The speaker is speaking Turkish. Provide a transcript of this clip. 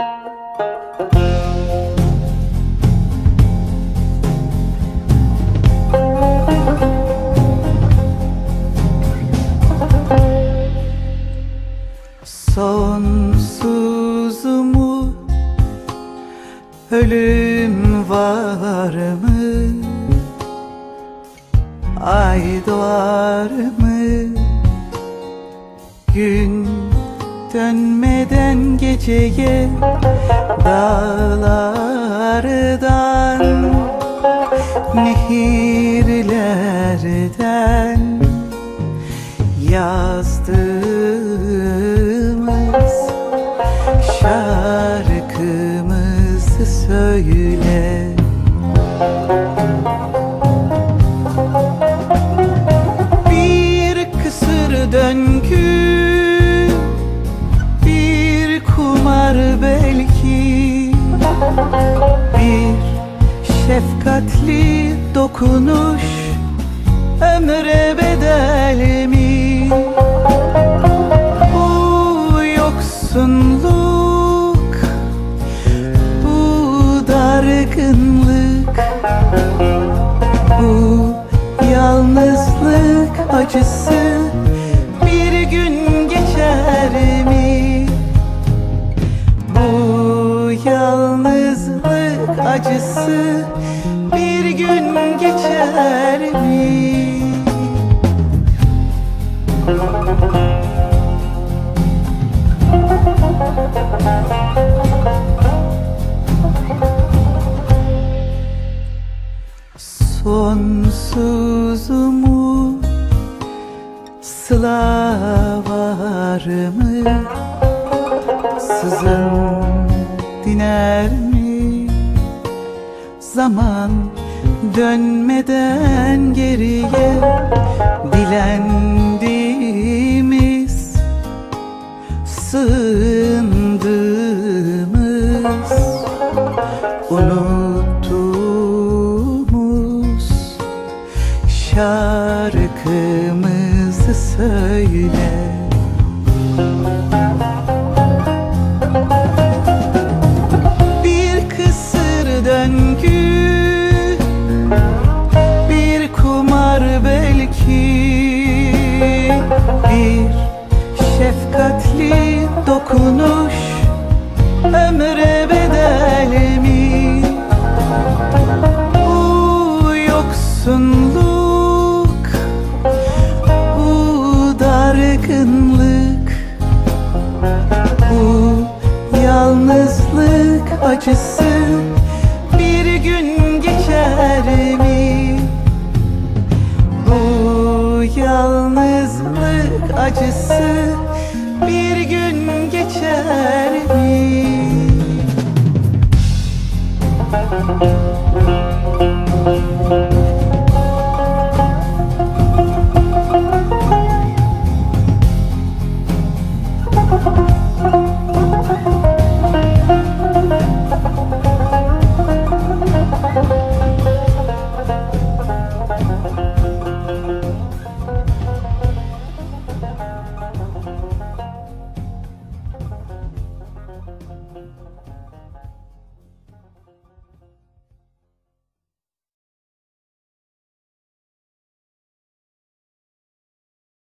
Sonsuz mu ölüm var mı? Ay doğar mı? Gün dönmeden geceye dağlardan, nehirlerden yazdığımız şarkımızı söyle. Bir kısır döngü, bir kumar belki, bir şefkatli dokunuş ömre bedel mi? Bu yoksunluk, bu dargınlık, bu yalnızlık acısı bir gün geçer mi? Bu yalnızlık acısı bir gün geçer mi? Sonsuz mu sıla var mı? Sızın diner mi? Zaman dönmeden geriye dilendiğimiz, sığındığımız, unuttuğumuz şarkımızı söyle. Bir kısır döngü, bir kumar belki, bir şefkatli dokunuş ömre bedel mi? Bu yoksunluk, bu dargınlık, bu yalnızlık acısı bir gün geçer mi? Bu yalnızlık acısı bir gün geçer mi?